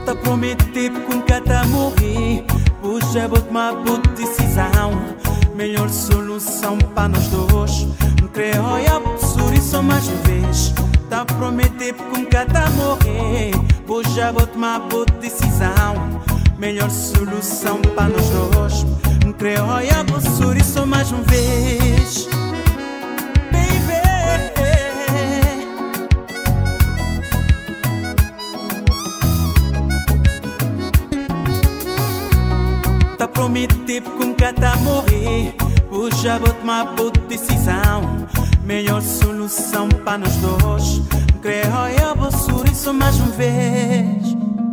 Tá prometer que nunca tá morrer. Puxa, bote uma boa decisão. Melhor solução para nós dois. Não creio, olha, sorriso mais uma vez. Tá prometer que nunca tá morrer. Puxa, bote uma boa decisão. Melhor solução para nós dois. Não creio, olha, sorriso mais uma vez. Tá prometer que nunca tá morrer. Puxa, bote uma boa decisão. Melhor solução para nós dois. Creio, eu vou sorriso mais uma vez.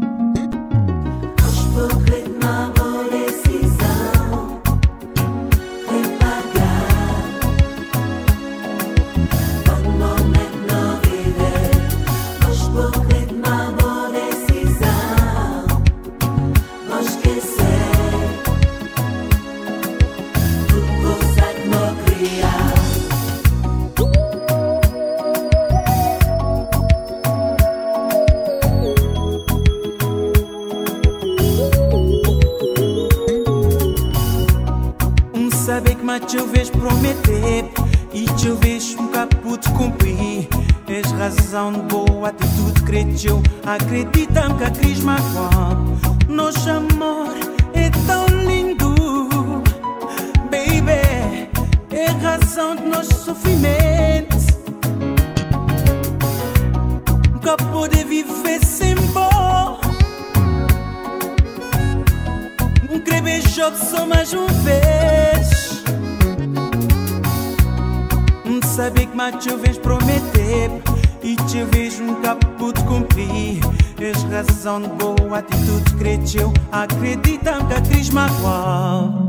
Hoje vou crer numa boa decisão. Repagar o momento não viver. Hoje vou crer numa boa decisão. Vou esquecer saber que mais te vejo prometer e te vejo pude cumprir. És razão de boa atitude, creio eu. Acredita-me que a crise magoa. Nosso amor é tão lindo, baby. É razão de nosso sofrimento. Nunca pude viver sem bom. Não querer beijar só mais uma vez. Saber que mais te vejo prometer e te vejo nunca pude cumprir. És razão de boa atitude, creio eu. Acredita-me que a crise magoa.